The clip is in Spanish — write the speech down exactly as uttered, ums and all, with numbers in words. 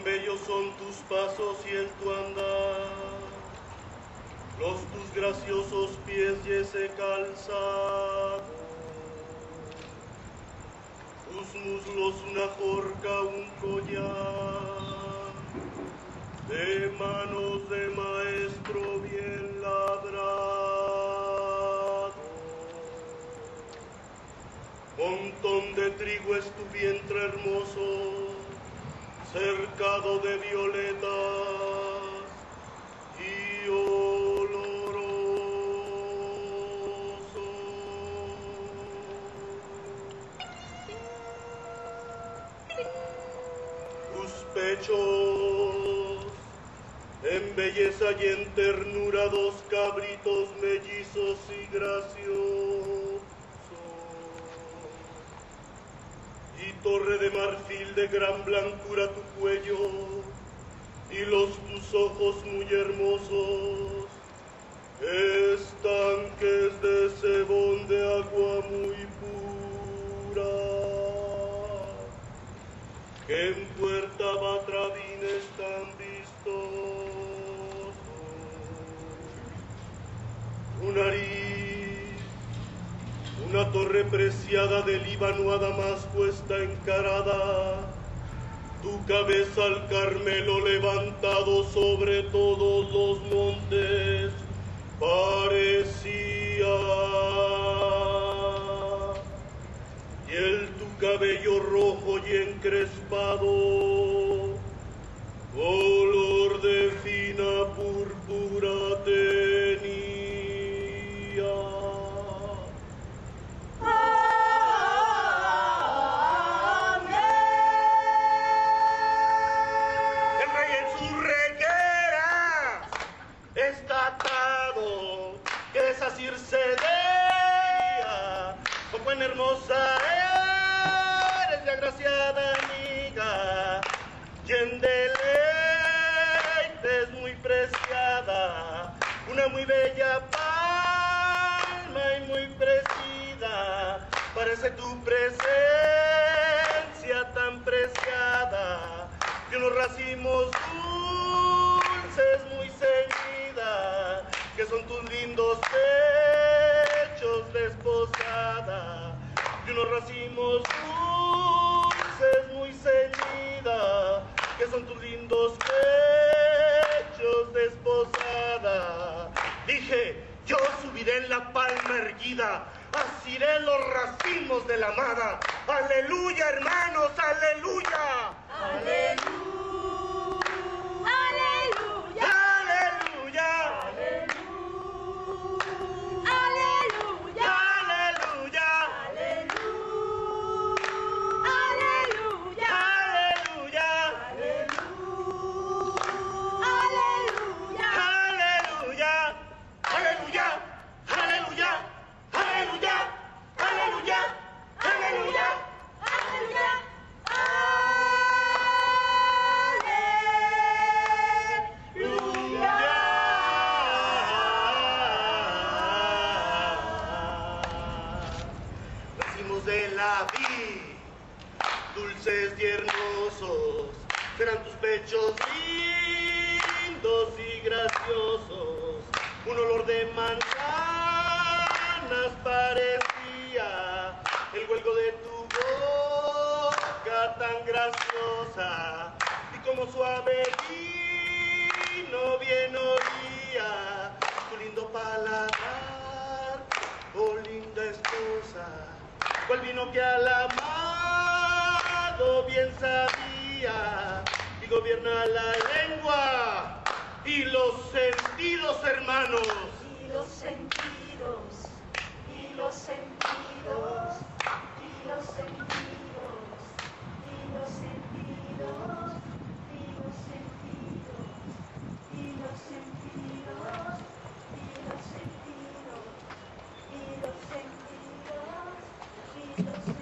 Cuán bellos son tus pasos y el tu andar, los tus graciosos pies y ese calzado, tus muslos una jorca, un collar, de manos de maestro bien labrado. Montón de trigo es tu vientre hermoso, cercado de violetas y oloroso. Tus pechos, en belleza y en ternura, dos cabritos mellizos y graciosos, y torre de marfil de gran blancura tu cuello, y los tus ojos muy hermosos, estanques de sebón de agua muy pura, que en Puerta Batravín están vistosos. Tu nariz, una torre preciada del Líbano, además puesta encarada, tu cabeza al Carmelo levantado sobre todos los montes, parecía, y el tu cabello rojo y encrespado, color de fina púrpura tenía. Circedea, oh, cuán hermosa eres, la agraciada amiga, y en deleites muy preciada, una muy bella palma y muy presida, parece tu presencia tan preciada, de unos racimos dulces muy ceñida, que son tus lindos pechos desposada, de unos racimos dulces muy ceñida, que son tus lindos pechos desposada. Dije, yo subiré en la palma erguida, asiré los racimos de la amada. Aleluya, hermanos, aleluya. Aleluya. De la vid, dulces y hermosos, serán tus pechos lindos y graciosos. Un olor de manzanas parecía el huelgo de tu boca tan graciosa, y como suave vino bien olía tu lindo paladar, oh linda esposa. Cual vino que al amado bien sabía, y gobierna la lengua y los sentidos, hermanos. Y los sentidos, y los sentidos, y los sentidos, y los sentidos, y los sentidos, y los sentidos, y los sentidos, y los sentidos.